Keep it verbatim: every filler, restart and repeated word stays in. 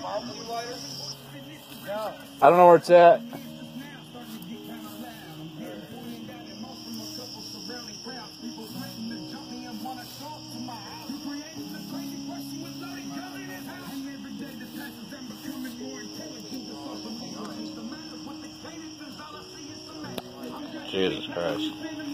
I don't know where it's at. Jesus Christ.